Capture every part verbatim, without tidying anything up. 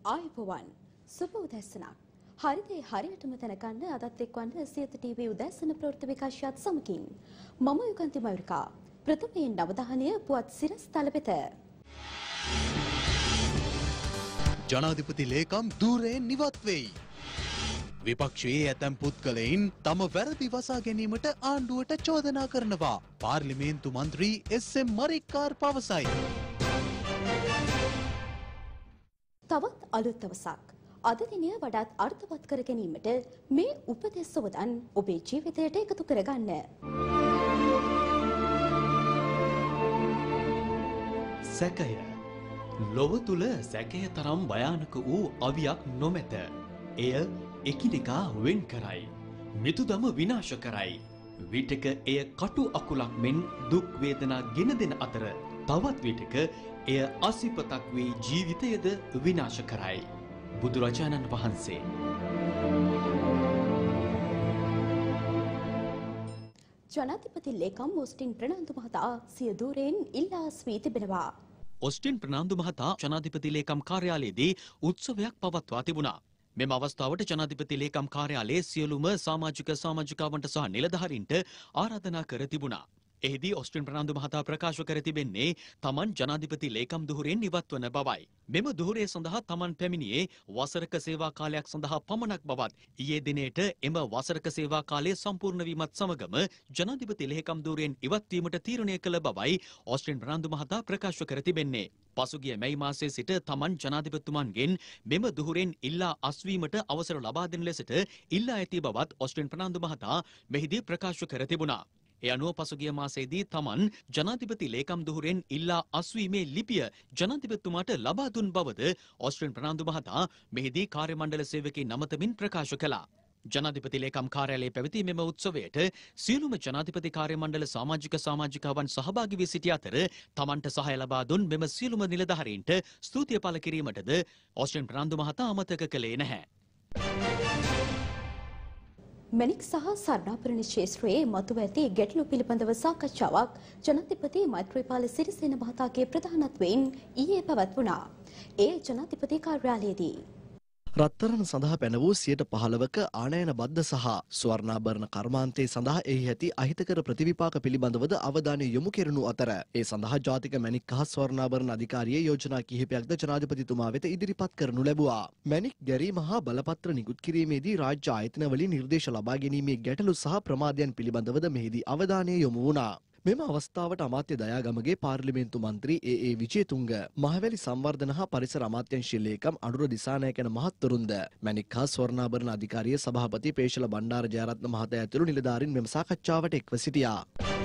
ආයුබෝවන් සුබ උදැසනක්. හරිදේ හරියටම දැනගන්න අදත් එක්වන්න සියත ටීවී උදැසන ප්‍රවෘත්ති විකාශයත් සමගින් මම යුගන්ති මයුරිකා. ප්‍රථමයෙන් නවධානය පුවත් සිරස් තල වෙත. ජනාධිපති ලේකම් ධූරයෙන් ඉවත් වෙයි. විපක්ෂයේ ඇතැම් පුද්ගලයින් තම වැරදි වසා ගැනීමට ආණ්ඩුවට චෝදනා කරනවා. පාර්ලිමේන්තු මන්ත්‍රී එස් එම් මරික්කාර් පවසයි. තවත් අලුත් දවසක්. අද දිනය වඩාත් අර්ථවත් කර ගැනීමට මේ උපදෙස් සොවදන් ඔබේ ජීවිතයට එකතු කරගන්න. සැකය. ලොව තුල සැකය තරම් භයානක වූ අවියක් නොමැත. එය එකිනෙකා වෙන් කරයි. මිතුදම විනාශ කරයි. විටක එය කටු අකුලක් මෙන් දුක් වේදනා ගෙන දෙන අතර තවත් විටක එය අසිපතක් වී ජීවිතයද විනාශ කරයි. බුදුරජාණන් වහන්සේ. ජනාධිපති ලේකම් ඔස්ටින් ප්‍රනාන්දු මහතා සිය ධූරයෙන් ඉල්ලා ස්වී තිබෙනවා. ඔස්ටින් ප්‍රනාන්දු මහතා ජනාධිපති ලේකම් කාර්යාලයේදී උත්සවයක් පවත්වා තිබුණා. මෙම අවස්ථාවට ජනාධිපති ලේකම් කාර්යාලයේ සියලුම සමාජික සමාජිකාවන්ට සහ නිලධාරීන්ට ආරාධනා කර තිබුණා. එහිදී ඔස්ටින් ප්‍රනාන්දු මහතා ප්‍රකාශ කර තිබෙන්නේ තමන් ජනාධිපති ලේකම් දුහුරෙන් ඉවත් වන බවයි. මෙම දුහුරේ සඳහා තමන් පැමිණියේ වසරක සේවා කාලයක් සඳහා පමණක් බවත් ඊයේ දිනේට එම වසරක සේවා කාලය සම්පූර්ණ වීමත් සමගම ජනාධිපති ලේකම් දුහුරෙන් ඉවත් වීමට තීරණය කළ බවයි ඔස්ටින් ප්‍රනාන්දු මහතා ප්‍රකාශ කර තිබෙන්නේ. පසුගිය මැයි මාසයේ සිට තමන් ජනාධිපතිතුමන්ගෙන් මෙම දුහුරෙන් ඉල්ලා අස්වීමට අවසර ලබා දෙන ලෙසට ඉල්ලා ඇති බවත් ඔස්ටින් ප්‍රනාන්දු මහතා මෙහිදී ප්‍රකාශ කර තිබුණා. ඒ අනුව පසුගිය මාසයේදී තමන් ජනාධිපති ලේකම් දුහුරෙන් ඉල්ලා අස්වීමේ ලිපිය ජනාධිපතිතුමාට ලබා දුන් බවද ඔස්ටින් ප්‍රනාන්දු මහතා මෙහිදී කාර්ය මණ්ඩල සේවකයින් නමතමින් ප්‍රකාශ කළා. ජනාධිපති ලේකම් කාර්යාලයේ පැවති මෙම උත්සවයට සියලුම ජනාධිපති කාර්ය මණ්ඩල සමාජික සමාජිකාවන් සහභාගී වී සිටි අතර තමන්ට සහාය ලබා දුන් මෙම සියලුම නිලධාරීන්ට ස්තුතිය පළ කිරීමටද ඔස්ටින් ප්‍රනාන්දු මහතා අමතක කළේ නැහැ. මැණික් සහ ස්වර්ණාභරණ ක්ෂේත්‍රයේ මතුව ඇති ගැටලු පිළිබඳව සාකච්ඡාවක් ජනාධිපති මෛත්‍රීපාල සිරිසේන මහතාගේ ප්‍රධානත්වයෙන් ඊයේ පැවැත්වුණා. ඒ ජනාධිපති කාර්යාලයේදී රත්තරන් සඳහා පැන වූ සියයට පහළවක ආනයන බද්ධ සහ ස්වර්ණාභරණ කර්මාන්තයේ සඳහා එහි ඇති අහිතකර ප්‍රතිවිපාක පිළිබඳවද අවධානය යොමු කෙරුණු අතර ඒ සඳහා ජාතික මැණික් හා ස්වර්ණාභරණ අධිකාරියේ යෝජනා කිහිපයක්ද ජනාධිපතිතුමා වෙත ඉදිරිපත් කරනු ලැබුවා. මැණික් ගැරීම හා බලපත්‍ර නිකුත් කිරීමේදී රාජ්‍ය ආයතනවලින් නිර්දේශ ලබා ගැනීමේ ගැටලු සහ ප්‍රමාදයන් පිළිබඳවද මෙහිදී අවධානය යොමු වුණා. මෙම අවස්ථාවට අමාත්‍ය දයාගමගේ පාර්ලිමේන්තු මන්ත්‍රී ඒ ඒ විජේතුංග, මහවැලි සංවර්ධන හා පරිසර අමාත්‍යාංශයේ ලේකම් අනුර දිසානායක යන මහත්වරුන්ද මැණික් හා ස්වර්ණාභරණ අධිකාරියේ සභාපති පේශල බණ්ඩාර ජයරත්න මහතා ඇතුළු නිලධාරීන් මෙම සාකච්ඡාවට එක්ව සිටියා.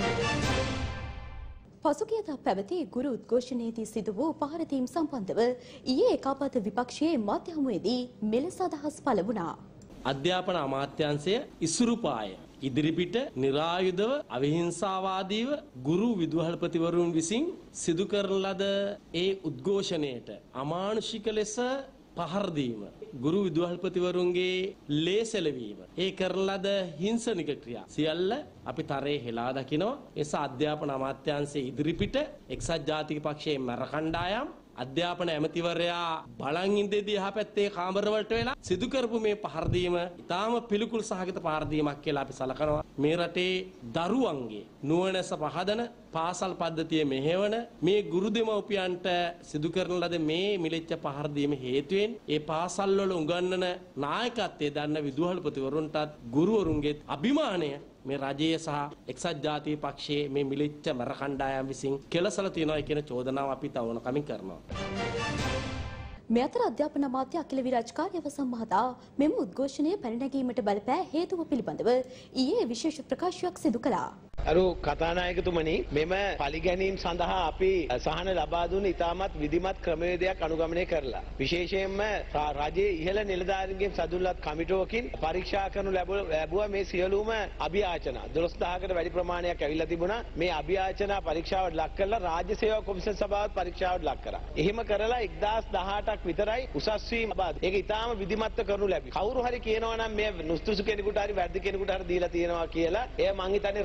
පසුගියදා පැවති ගුරු උද්ඝෝෂණයේදී සිදු වූ පහරදීම් සම්බන්ධව ඊයේ ඒකාබද්ධ විපක්ෂයේ මධ්‍ය හමුවේදී මෙලෙස අදහස් පළ වුණා. අධ්‍යාපන අමාත්‍යාංශය ඉසුරුපාය ඉදිරිපිට නිරායුධව අවිහිංසාවාදීව ගුරු විදුහල්පතිවරුන් විසින් සිදු කරන ලද ඒ උද්ඝෝෂණයට අමානුෂික ලෙස පහර දීම, ගුරු විදුහල්පතිවරුන්ගේ ලේසැලවීම, ඒ කරන ලද හිංසනික ක්‍රියා සියල්ල අපි තරේ හෙලා දකිනවා. එසා අධ්‍යාපන අමාත්‍යාංශයේ ඉදිරිපිට එක්සත් ජාතික පක්ෂයේ මර කණ්ඩායම් අධ්‍යාපන ඇමතිවරයා බලන් ඉඳදී එහා පැත්තේ කාමර වලට වෙලා සිදු කරපු මේ පහර දීම ඊටාම පිළිකුල් සහගත පහර දීමක් කියලා අපි සලකනවා. මේ රටේ දරුවන්ගේ නුවණැස පහදන පාසල් පද්ධතිය මෙහෙවන මේ ගුරු දෙමව්පියන්ට සිදු කරන ලද මේ මිලිච්ඡ පහර දීම හේතුවෙන් ඒ පාසල් වල උගන්වන නායකත්වයේ දන්න විදුහල්පතිවරුන්ටත් ගුරුවරුන්ගේ අභිමානය මේ රජයේ සහ එක්සත් ජාතික පක්ෂයේ මේ මිලිච්ඡ මර කණ්ඩායම් විසින් කෙලසලා තියෙනවා කියන චෝදනාව අපි තවන කමින් කරනවා. මේ අතර අධ්‍යාපන අමාත්‍ය අකිල විරාජ් කාර්යවසම් මහතා මෙම උද්ඝෝෂණය පැන නැගීමට බලපෑ හේතුව පිළිබඳව ඊයේ විශේෂ ප්‍රකාශයක් සිදු කළා. අරු කතානායකතුමනි, මෙම පරිගැනීම් සඳහා අපි සහන ලබා දුන්න ඉතාමත් විධිමත් ක්‍රමවේදයක් අනුගමනය කරලා විශේෂයෙන්ම රජයේ ඉහළ නිලධාරීන්ගේ සදුල්ලත් කමිටුවකින් පරීක්ෂා කරනු ලැබුවා මේ සියලුම අභියාචනා දොළොස් දහසකට වැඩි ප්‍රමාණයක් ඇවිල්ලා තිබුණා. මේ අභියාචනා පරීක්ෂාවට ලක් කරලා රාජ්‍ය සේවා කොමිසම සභාවත් පරීක්ෂාවට ලක් කරා. එහෙම කරලා එක්දාස් දහඅටක් විතරයි උසස් වීම බාද. ඒක ඉතාම විධිමත්ව කරනු ලැබි. කවුරු හරි කියනවා නම් මේ නුස්තුසු කෙනෙකුට හරි වැරදි කෙනෙකුට හරි දීලා තියෙනවා කියලා, එය මං හිතන්නේ රාජ්‍ය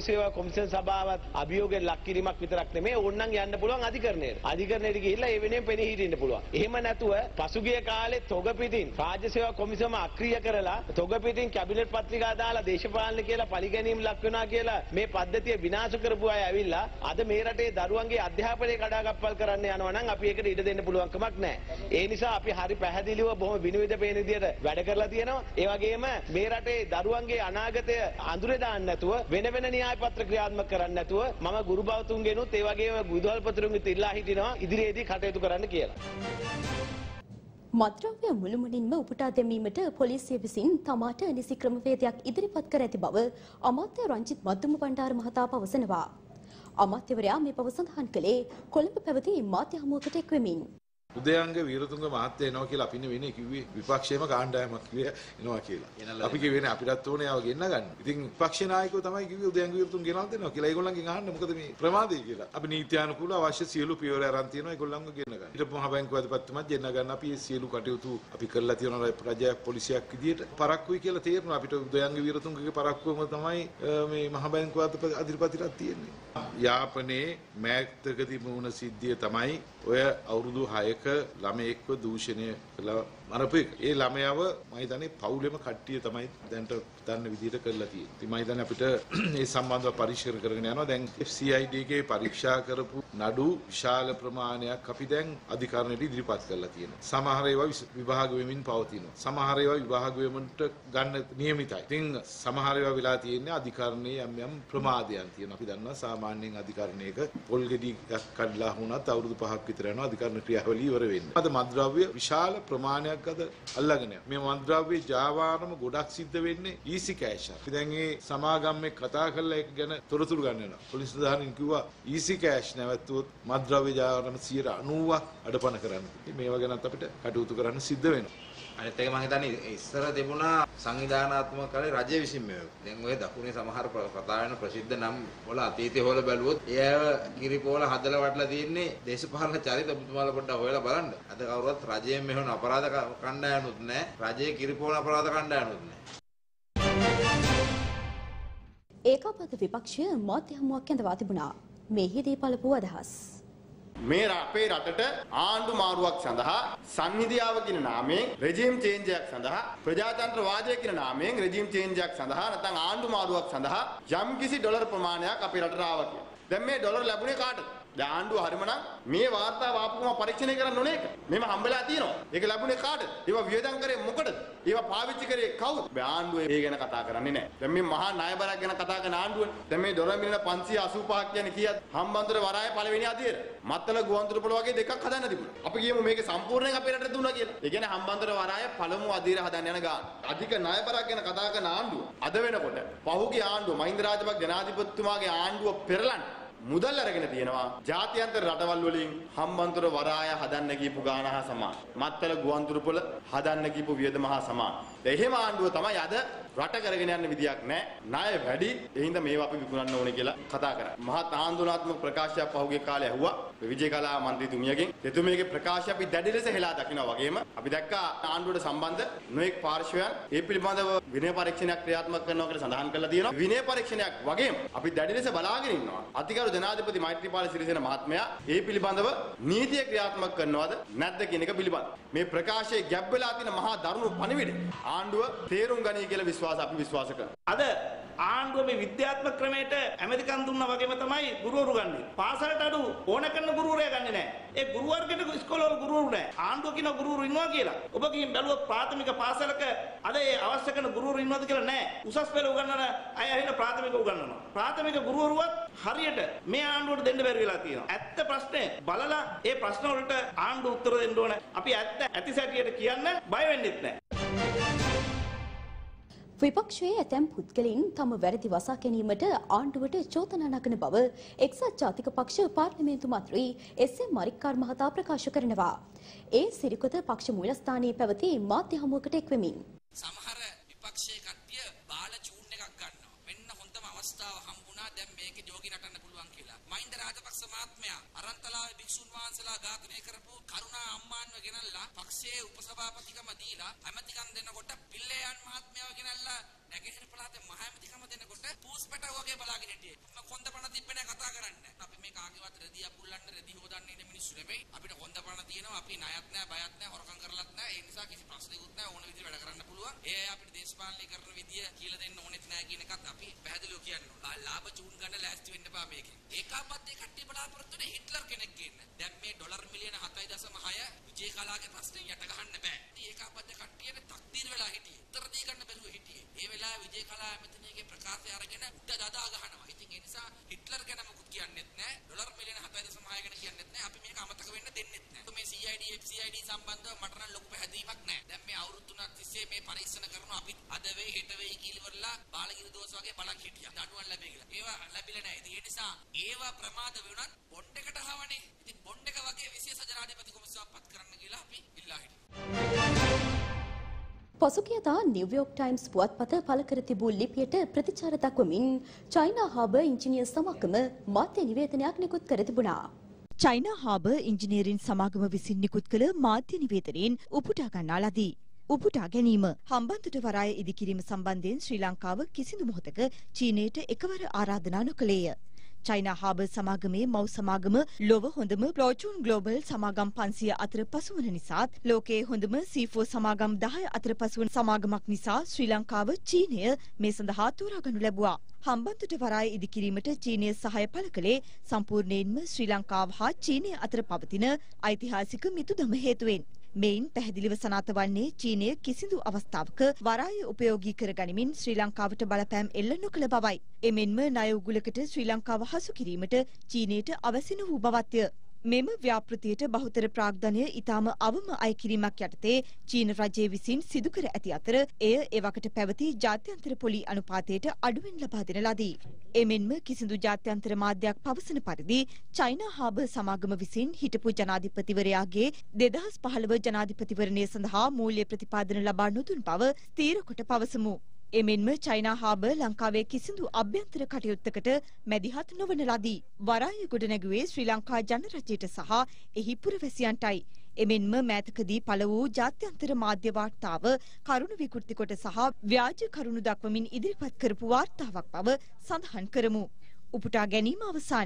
සේවා කොමිෂන් සභාවත් අභියෝගයෙන් ලක් කිරීමක් විතරක් නෙමෙයි ඕනනම් යන්න පුළුවන් අධිකරණයට. අධිකරණයට ගිහිල්ලා ඒ වෙනුවෙන් පෙනී හිටින්න පුළුවන්. එහෙම නැතුව පසුගිය කාලේ තොග පිටින් රාජ්‍ය සේවා කොමිසම අක්‍රිය කරලා තොග පිටින් කැබිනට් පත්‍රිකා දාලා දේශපාලන කියලා පරිගැනීම් ලක් වෙනවා කියලා මේ පද්ධතිය විනාශ කරපු අය ඇවිල්ලා අද මේ රටේ දරුවන්ගේ අධ්‍යාපනය කඩාකප්පල් කරන්න යනවා නම් අපි ඒකට ඉඩ දෙන්න පුළුවන් කමක් නැහැ. ඒ නිසා අපි හරි පැහැදිලිව බොහොම විනිවිද පේන විදියට වැඩ කරලා තියෙනවා. ඒ වගේම මේ රටේ දරුවන්ගේ අනාගතය අඳුරේ දාන්න නැතුව වෙන වෙන න්‍යාය පත්‍ර ක්‍රියාත්මක කරන්න නැතුව මම ගුරු බවතුන්ගෙනුත් ඒ වගේම විදුහල්පතිතුරුන්ගෙත් ඉල්ලා හිටිනවා ඉදිරියේදී කටයුතු කරන්න කියලා. මත්ද්‍රව්‍ය මුළුමනින්ම උපුටා දැමීමට පොලිසිය විසින් තමාට නිසි ක්‍රමවේදයක් ඉදිරිපත් කර ඇති බව අමාත්‍ය රංජිත් මද්දුම බණ්ඩාර මහතා පවසනවා. අමාත්‍යවරයා මේ බව සඳහන් කළේ කොළඹ පැවති මාධ්‍ය හමුවකට එක්වෙමින්. උදයංග වීරතුංග මහත්තයා එනවා කියලා අපි නෙවෙයි කිව්වේ විපක්ෂයේම කාණ්ඩායමක් කිව්වේ එනවා කියලා. අපි කිව්වේ අපිටත් ඕනේ ආව ගෙන්න ගන්න. ඉතින් විපක්ෂ නායකයෝ තමයි කිව්වේ උදයංග වීරතුංග ගෙනල් දෙනවා කියලා. ඒගොල්ලන්ගෙන් අහන්න මොකද මේ ප්‍රමාදයි කියලා. අපි නීත්‍යානුකූලව අවශ්‍ය සියලු පියවර අරන් තියෙනවා ඒගොල්ලන්ව ගෙන්න ගන්න. ඊට මහ බැංකුව අධිපතිතුමත් ගෙන්න ගන්න අපි මේ සියලු කටයුතු අපි කරලා තියෙනවා රජයක් පොලිසියක් විදියට. පරක්කුයි කියලා තේරෙනවා අපිට උදයංග වීරතුංගගේ පරක්කුවම තමයි මේ මහ බැංකුව අධිපතිරත් තියෙන්නේ. යාපනයේ මෑතකදී වුණ සිද්ධිය තමයි ඔය අවුරුදු හයක ළමයෙක්ව දූෂණය කළා මරපු එක. ඒ ළමයාව මම හිතන්නේ පවුලෙම කට්ටිය තමයි දැන්ට දන්න විදිහට කරලා තියෙන්නේ. ඉතින් මම හිතන්නේ අපිට මේ සම්බන්ධව පරිශීලනය කරගෙන යනවා. දැන් එෆ් සී ආයි ඩී එකේ පරීක්ෂා කරපු නඩු විශාල ප්‍රමාණයක් අපි දැන් අධිකරණයට ඉදිරිපත් කරලා තියෙනවා. සමහර ඒවා විභාග වෙමින් පවතිනවා. සමහර ඒවා විභාග වෙමින්ට ගන්න නියමිතයි. ඉතින් සමහර ඒවා වෙලා තියෙන්නේ අධිකරණයේ යම් යම් ප්‍රමාදයන් තියෙනවා. අපි දන්නවා සාමාන්‍යයෙන් අධිකරණයක පොල් ගෙඩියක් කඩලා වුණත් අවුරුදු පහක් විතර යනවා අධිකරණ ක්‍රියාවලිය ඉවර වෙන්නේ. අද මත්ද්‍රව්‍ය විශාල ප්‍රමාණයක් අද අල්ලගෙන යනවා. මේ මත්ද්‍රව්‍ය ජාවාරම ගොඩක් සිද්ධ වෙන්නේ ඊසි කෑෂ්. අපි දැන් මේ සමාගම් එක්ක කතා කරලා ඒක ගැන තොරතුරු ගන්න වෙනවා. පොලිස් ප්‍රධානීන් කිව්වා ඊසි කෑෂ් නැවතුවොත් මත්ද්‍රව්‍ය ජාවාරම සියයට අනූවක් අඩපණ කරන්න. ඉතින් මේවා ගැනත් අපිට කටයුතු කරන්න සිද්ධ වෙනවා. අනිත් එක මම හිතන්නේ ඉස්සර තිබුණා සංවිධානාත්මක කාලේ රජය විසින් මේක. දැන් ඔය දකුණේ සමහර කතා වෙන ප්‍රසිද්ධ නම් වල අතීතයේ හොල බැලුවොත් ඒව කිරිපෝල හදලා වටලා තියෙන්නේ දේශපාලන චරිත ඔබතුමාලා පොඩ්ඩක් හොයලා බලන්න. අද කවුරුත් රජයෙන් මෙහෙම අපරාධ කණ්ඩායමුත් නැහැ. රජයේ කිරිපෝල අපරාධ කණ්ඩායමුත් නැහැ. ඒකාබද්ධ විපක්ෂය මාධ්‍ය හමුවක් ඇඳවා තිබුණා. මේහිදී පළපු අදහස්. මේ අපේ රටට ආණ්ඩු මාරුවක් සඳහා සංහිඳියාව කියන නාමයෙන් රෙජිම් චේන්ජ් එකක් සඳහා ප්‍රජාතන්ත්‍රවාදය කියන නාමයෙන් රෙජිම් චේන්ජ් එකක් සඳහා නැත්නම් ආණ්ඩු මාරුවක් සඳහා යම්කිසි ඩොලර් ප්‍රමාණයක් අපේ රටට ආවා කියලා. දැන් මේ ඩොලර් ලැබුණේ කාටද? දැන් ආණ්ඩුව හරිම නම් මේ වාර්තාව ආපුවම පරීක්ෂණය කරන්න ඕනේ ඒක. මේව හම්බෙලා තියෙනවා. ඒක ලැබුණේ කාටද? ඒවා වියදම් කරේ මොකටද? ඒවා පාවිච්චි කරේ කවුද? මේ ආණ්ඩුව ඒ ගැන කතා කරන්නේ නැහැ. දැන් මේ මහා ණය බරක් ගැන කතා කරන ආණ්ඩුවනේ. දැන් මේ ඩොලර් මිලියන පන්සිය අසූ පහක් කියන්නේ කීයද? හම්බන්තොට වරාය පළවෙනි අදියර. මත්තල ගුවන්තොටුපළ වගේ දෙකක් හදන්න තිබුණා. අපි කියමු මේකේ සම්පූර්ණයෙන් අපේ රටට දුන්නා කියලා. ඒ කියන්නේ හම්බන්තොට වරාය පළමු අදියර හදන්න යන ගාන. අධික ණය බරක් ගැන කතා කරන ආණ්ඩුව අද වෙනකොට පහුගිය ආණ්ඩුව මහින්ද රාජපක්ෂ ජනාධිපතිතුමාගේ ආණ්ඩුව පෙරලන්න මුදල් අරගෙන තියෙනවා ජාත්‍යන්තර රටවල් වලින් හම්බන්තොට වරාය හදන්න කියපු ගාන හා සමාන. මත්තල ගුවන්තොටුපළ හදන්න කියපු වියදම හා සමාන. එහෙම ආණ්ඩුව තමයි අද රට කරගෙන යන්න විදියක් නැහැ. ණය වැඩි. ඒ හින්දා මේවා අපි විකුණන්න ඕනේ කියලා කතා කරා. මහත් ආන්දෝලනාත්මක ප්‍රකාශයක් පහුගිය කාලේ ඇහුවා විජේකලා මන්ත්‍රීතුමියගෙන්. එතුමියගේ ප්‍රකාශය අපි දැඩි ලෙස හෙලා දකිනවා වගේම අපි දැක්කා ආණ්ඩුවට සම්බන්ධ නොඑක් පාර්ශවයන් ඒ පිළිබඳව විනය පරීක්ෂණයක් ක්‍රියාත්මක කරනවා කියලා සඳහන් කරලා තියෙනවා. විනය පරීක්ෂණයක් වගේම අපි දැඩි ලෙස බලාගෙන ඉන්නවා. අතිගරු ජනාධිපති මෛත්‍රීපාල සිරිසේන මහත්මයා ඒ පිළිබඳව නීතිය ක්‍රියාත්මක කරනවද නැද්ද කියන එක පිළිබඳ. මේ ප්‍රකාශයේ ගැබ් වෙලා තියෙන මහා දරුණු පණිවිඩ ආණ්ඩුව තේරුම් ගනී කියලා විශ්වාස අපි විශ්වාස කරනවා. අද ආණ්ඩුව මේ විද්‍යාත්මක ක්‍රමයට ඇමරිකන් දුන්නා වගේම තමයි ගුරුවරු ගන්නේ. පාසලට අඩු ඕන කරන ගුරුවරයා ගන්නේ නැහැ. ඒ ගුරු වර්ගයට ඉස්කෝලවල ගුරුවරු නැහැ. ආණ්ඩුව කියන ගුරුවරු ඉන්නවා කියලා. ඔබ ගිහින් බැලුවොත් ප්‍රාථමික පාසලක අද ඒ අවශ්‍ය කරන ගුරුවරු ඉන්නවද කියලා නැහැ. උසස් පෙළ උගන්වන අය ඇහිලා ප්‍රාථමික උගන්වනවා. ප්‍රාථමික ගුරුවරුවත් හරියට මේ ආණ්ඩුවට දෙන්න බැරි වෙලා තියෙනවා. ඇත්ත ප්‍රශ්නේ බලලා ඒ ප්‍රශ්න වලට ආණ්ඩුව උත්තර දෙන්න ඕන. අපි ඇත්ත ඇති සැටියට කියන්න බය වෙන්නෙත් නැහැ. විපක්ෂයේ ඇතැම් පුද්ගලයින් තම වැරදි වසා ගැනීමට ආණ්ඩුවට චෝදනා නගන බව එක්සත් ජාතික පක්ෂ පාර්ලිමේන්තු මන්ත්‍රී එස් එම් මරික්කාර් මහතා ප්‍රකාශ කරනවා. ඒ සිරිකොත පක්ෂ මූලස්ථානයේ පැවති මාධ්‍ය හමුවකට එක්වෙමින් සමහර විපක්ෂයේ කට්ටිය බාල චූන් එකක් ගන්නවා. මෙන්න හොඳම අවස්ථාව හම්බුණා දැන් මේකේ ජෝගි නටන්න පුළුවන් කියලා. මහින්ද රාජපක්ෂ මහත්මයා අරන්තලාවේ භික්ෂුන් වහන්සේලා ඝාතනය කරපු කරුණා අම්මාන්ව ගෙනල්ලා පක්ෂයේ උපසභාපතිකම දීලා ඇමතිකම් දෙනකොට පිල්ලයන් මහත්මයාව ගෙනල්ලා නැගෙනහිර පළාතේ මහ ඇමතිකම දෙනකොට පූස්පැටව වගේ බලාගෙන හිටියේ. මම කොන්දපණ තිබ්බේ කතා කරන්නේ. අපි මේ කාගේවත් රෙදි අපුල්ලන්න රෙදි හොදන්න ඉන්න මිනිස්සු නෙමෙයි. අපිට කොන්දපණ තියෙනවා. අපි ණයත් නැහැ, බයත් නැහැ, හොරකම් කරලත් නැහැ. ඒ නිසා කිසි ප්‍රශ්නයක්වත් නැහැ. ඕන විදිහට වැඩ කරන්න පුළුවන්. ඒ අපිට දේශපාලනය කරන විදිය කියලා දෙන්න ඕනෙත් නැහැ කියන එකත් අපි පැහැදිලිව කියනවා. ලාභ චූන් ගන්න ලෑස්ති වෙන්න බෑ මේකෙන්. ඒකාබද්ධ කට්ටිය බලාපොරොත්තු වෙන හිට්ලර් කෙනෙක් ගන්න. දැන් මේ ඩොලර් මිලියන හතයි දශම හය විජේ කලාගේ ප්‍රශ්නේ යට ගහන්න බෑ. ඒකාබද්ධ කට්ටියට තක්දීර වෙලා හිටියේ. උත්තර දී ගන්න බැරුව හිටියේ. ඒ වෙලාවේ විජේ කලා ඇමතිනියගේ ප්‍රකාශය අරගෙන උඩ දදා ගහනවා. ඉතින් ඒ නිසා හිට්ලර් ගැන මොකුත් කියන්නෙත් නැහැ. ඩොලර් මිලියන හතයි දශම හය ගැන කියන්නෙත් නැහැ. අපි මේක අමතක වෙන්න දෙන්නෙත් නැහැ. මේ සී ආයි ඩී එෆ් සී ආයි ඩී සම්බන්ධව මට නම් ලොකු පැහැදීමක් නැහැ. දැන් මේ අවුරුදු තුනක් තිස්සේ මේ පරීක්ෂණ කරනවා. අපි අද වෙයි හෙට වෙයි කිලිවරලා බාලගිරි දෝෂ වගේ බලන් හිටියා. දඩුවම් ලැබෙයි කියලා. ඒවා ලැබිලා නැහැ. ඉතින් ඒ නිසා ඒවා ප්‍රමාද වුණත් බොන්ඩ් එකට හවනේ. ඉතින් බොන්ඩ් එක වගේ විශේෂ ජනාධිපති කොමසාවක් පත් කරන්න කියලා අපි ඉල්ලා හිටියා. පසුගියදා නිව්යෝක් ටයිම්ස් පුවත්පත පළ කර තිබූ ලිපියට ප්‍රතිචාර දක්වමින් චයිනා හාබර් ඉංජිනේර් සමාගම මාධ්‍ය නිවේදනයක් නිකුත් කර තිබුණා. චයිනා හාබර් ඉංජිනේරින් සමාගම විසින් නිකුත් කළ මාධ්‍ය නිවේදනයෙන් උපුටා ගන්නා ලදී. උපුටා ගැනීම හම්බන්තොට වරාය ඉදිකිරීම සම්බන්ධයෙන් ශ්‍රී ලංකාව කිසිදු මොහොතක චීනයට එකවර ආරාධනා නොකළේය. චයිනා හාබර් සමාගමේ මව් සමාගම ලොව හොඳම ෆෝචූන් ග්ලෝබල් සමාගම් පන්සිය අතර පසුවන නිසාත් ලෝකයේ හොඳම සී ෆෝර් සමාගම් දහය අතර පසුවන සමාගමක් නිසා ශ්‍රී ලංකාව චීනය මේ සඳහා තෝරාගනු ලැබුවා. හම්බන්තොට වරාය ඉදිකිරීමට චීනය සහාය පළ කළේ සම්පූර්ණයෙන්ම ශ්‍රී ලංකාව හා චීනය අතර පවතින ඓතිහාසික මිතුදම හේතුවෙන්. මෙයින් පැහැදිලිව සනාථ වන්නේ චීනය කිසිදු අවස්ථාවක වරාය උපයෝගී කර ගනිමින් ශ්‍රී ලංකාවට බලපෑම් එල්ල නොකළ බවයි. එමෙන්ම ණය උගුලකට ශ්‍රී ලංකාව හසු කිරීමට චීනයට අවසි නොවූ බවත්ය. මෙම ව්‍යාපෘතියට බහුතර ප්‍රාග්ධනය ඉතාම අවම අය කිරීමක් යටතේ චීන රජය විසින් සිදු කර ඇති අතර එය එවකට පැවති ජාත්‍යන්තර පොලි අනුපාතයට අඩුවෙන් ලබා දෙන ලදී. එමෙන්ම කිසිදු ජාත්‍යන්තර මාධ්‍යයක් පවසන පරිදි චයිනා හාබර් සමාගම විසින් හිටපු ජනාධිපතිවරයාගේ දෙදහස් පහළව ජනාධිපතිවරණය සඳහා මූල්‍ය ප්‍රතිපාදන ලබා නොදුන් බව ස්ථීර කොට පවසමු. එමෙන්ම චයිනා හාබර් ලංකාවේ කිසිදු අභ්‍යන්තර කටයුත්තකට මැදිහත් නොවන ලදී. වරාය ගොඩනැගුවේ ශ්‍රී ලංකා ජනරජයට සහ එහි පුරවැසියන්ටයි. එමෙන්ම මෑතකදී පළ වූ ජාත්‍යන්තර මාධ්‍ය වාර්තාව කරුණු විකෘති කොට සහ ව්‍යාජ කරුණු දක්වමින් ඉදිරිපත් කරපු වාර්තාවක් බව සඳහන් කරමු. උපුටා ගැනීම අවසන්.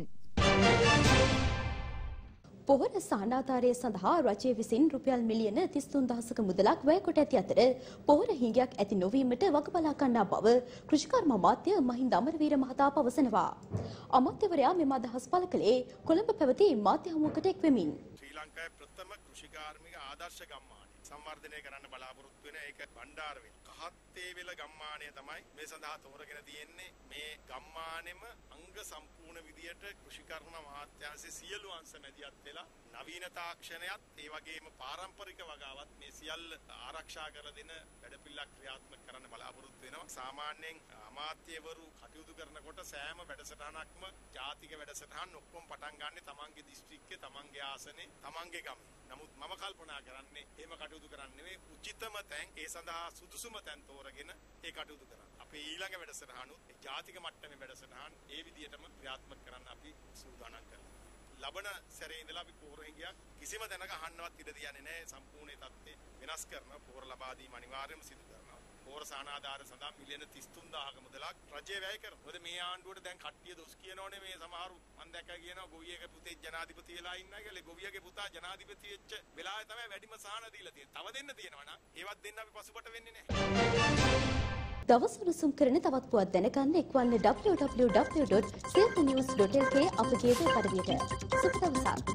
පොහොර සහනාධාරය සඳහා රජය විසින් රුපියල් මිලියන තිස් තුන් දහසක මුදලක් වැය කොට ඇති අතර පොහොර හිඟයක් ඇති නොවීමට වග බලා ගන්නා බව කෘෂිකර්ම අමාත්‍ය මහින්ද අමරවීර මහතා පවසනවා. අමාත්‍යවරයා මෙම අදහස් පළ කළේ කොළඹ පැවති මාධ්‍ය හමුවකට එක්වෙමින්. ශ්‍රී ලංකාවේ ප්‍රථම කෘෂිකාර්මික ආදර්ශ ගම්මානය සංවර්ධනය කරන්න බලාපොරොත්තු වෙන ඒක බණ්ඩාරවෙල කහත්තේවෙල ගම්මානය තමයි මේ සඳහා තෝරගෙන තියෙන්නේ. මේ ගම්මානෙම අංග සම්පූර්ණ විදියට කෘෂිකර්ම මහාත්‍යාංශයේ සියලු අංශ මැදිහත් වෙලා නවීන තාක්ෂණයත් ඒ වගේම පාරම්පරික වගාවත් මේ සියල්ල ආරක්ෂා කර දෙන වැඩපිළිවෙලක් ක්‍රියාත්මක කරන්න බලාපොරොත්තු වෙනවා. සාමාන්‍යයෙන් අමාත්‍යවරු කටයුතු කරනකොට සෑම වැඩසටහනක්ම ජාතික වැඩසටහන් ඔක්කොම පටන් ගන්න තමන්ගේ දිස්ත්‍රික්කේ තමන්ගේ ආසනේ තමන්ගේ ගම. නමුත් මම කල්පනා කරන්නේ එහෙම කටයුතු කරන්නේ නෙවෙයි උචිතම තැන් ඒ සඳහා සුදුසුම තැන් තෝරගෙන ඒ කටයුතු කරන්න. අපේ ඊළඟ වැඩසටහනුත් ඒ ජාතික මට්ටමේ වැඩසටහන් ඒ විදිහටම ක්‍රියාත්මක කරන්න අපි සූදානම් කරනවා. ලබන සැරේ ඉඳලා අපි පොහොර හිඟයක් කිසිම තැනක අහන්නවත් ඉඩ තියන්නේ නැහැ. සම්පූර්ණ තත්ත්වය වෙනස් කරන පොහොර ලබා දීම අනිවාර්යයෙන්ම සිදු කරනවා. පොහොර සහනාධාර සඳහා මිලියන තිස් තුන් දහසක මුදලක් රජය වැය කරනවා. මොකද මේ ආණ්ඩුවට දැන් කට්ටිය දොස් කියනෝනේ මේ සමහරු මම දැක්කා කියනවා ගොවියගේ පුතේ ජනාධිපති වෙලා ඉන්නවා කියලා. ගොවියගේ පුතා ජනාධිපති වෙච්ච වෙලාවේ තමයි වැඩිම සහන දීලා තියෙන්නේ. තව දෙන්න තියෙනවා නම් ඒවත් දෙන්න අපි පසුබට වෙන්නේ නැහැ. දවස් උණුසුම් කරන තවත් පුවත් දැනගන්න එක්වන්න W W W dot Siyatha news dot L K අපගේ වෙබ් අඩවියට. සුබ දවසක්.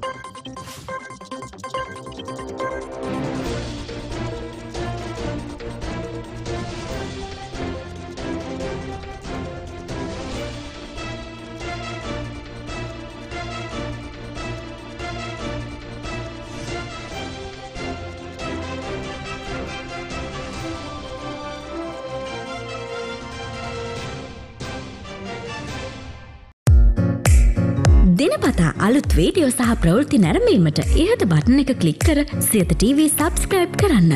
දිනපතා අලුත් වීඩියෝ සහ ප්‍රවෘත්ති නැරඹීමට ඉහත බටන් එක ක්ලික් කර සියත ටීවී සබ්ස්ක්‍රයිබ් කරන්න.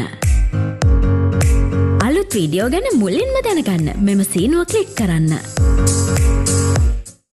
අලුත් වීඩියෝ ගැන මුලින්ම දැනගන්න මෙම සීනුව ක්ලික් කරන්න.